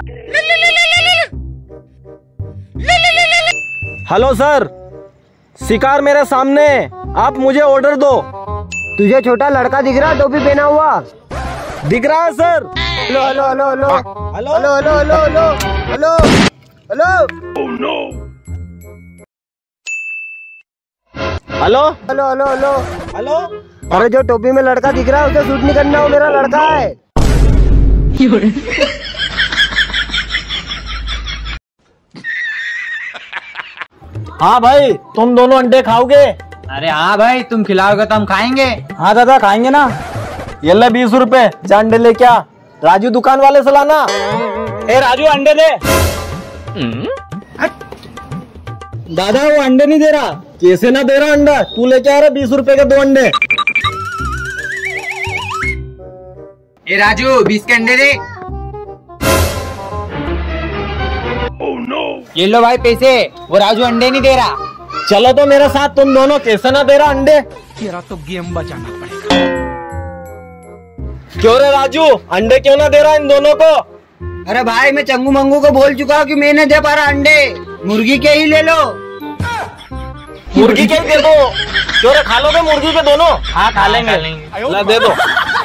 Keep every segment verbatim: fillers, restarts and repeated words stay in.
Hello sir, शिकार मेरे सामने, आप मुझे ऑर्डर दो। तुझे छोटा लड़का दिख रहा, टोपी पहना हुआ? दिख रहा है sir. Hello hello hello hello hello hello hello hello hello hello hello hello hello hello hello hello. अरे जो टोपी में लड़का दिख रहा है उसे शूट नहीं करना, वो मेरा लड़का है। हाँ भाई, तुम दोनों अंडे खाओगे? अरे हाँ भाई, तुम खिलाओगे तो हम खाएंगे। हाँ दादा, खाएंगे ना। ये ले बीस रुपए, जा अंडे ले क्या। राजू दुकान वाले से लाना। ए राजू, अंडे दे। दादा वो अंडे नहीं दे रहा। कैसे ना दे रहा अंडा? तू लेके आ रहा बीस रुपए के दो अंडे। ए राजू, बीस के अंडे दे। Oh, no. ये लो भाई पैसे, वो राजू अंडे नहीं दे रहा। चलो तो मेरे साथ तुम दोनों, कैसे ना दे रहा अंडे। तेरा तो गेम बचाना पड़ेगा। क्यों रे राजू, अंडे क्यों ना दे रहा इन दोनों को? अरे भाई, मैं चंगू मंगू को बोल चुका हूँ कि मैं नहीं दे पा रहा अंडे, मुर्गी के ही ले लो। मुर्गी के ही दे दो। क्यों रे, खा लोगे मुर्गी के दोनों? हाँ खा लेंगे। ला दे दो।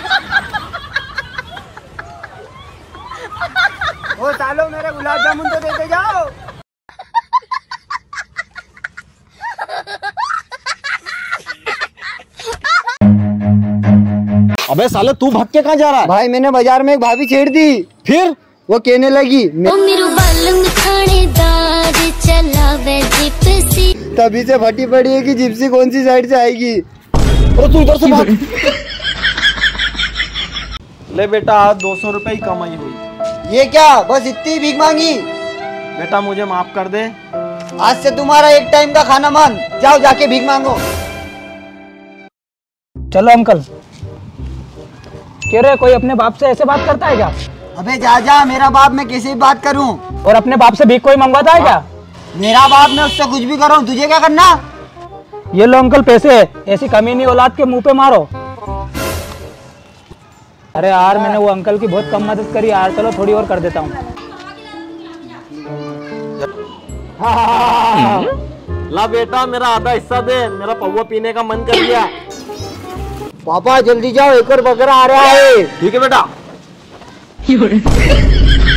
ओ सालो, मेरे गुलाब जामुन तो देते जाओ। अबे साले, तू भाग के कहाँ जा रहा है? भाई मैंने बाजार में एक भाभी छेड़ दी, फिर वो कहने लगी तभी से फटी पड़ी है कि जिप्सी कौन सी साइड से आएगी। और तू इधर से भाग। ले बेटा, आज दो सौ रुपए ही कमाई हुई। ये क्या, बस इतनी भीख मांगी? बेटा मुझे माफ कर दे। आज से तुम्हारा एक टाइम का खाना मान, जाओ जाके भीख मांगो। चलो अंकल। कह रहे कोई अपने बाप से ऐसे बात करता है क्या? अबे जा जा, मेरा बाप मैं कैसे बात करूं? और अपने बाप से भीख कोई मंगवाता है क्या? मेरा बाप, मैं उससे कुछ भी करूं, तुझे क्या करना? ये लो अंकल पैसे, ऐसी कमीनी औलाद के मुंह पे मारो। अरे यार, मैंने वो अंकल की बहुत कम मदद करी यार, चलो थोड़ी और कर देता हूँ। ला बेटा, मेरा आधा हिस्सा दे, मेरा पौवा पीने का मन कर लिया। पापा जल्दी जाओ, एक और बकरा आ रहा है। ठीक है बेटा।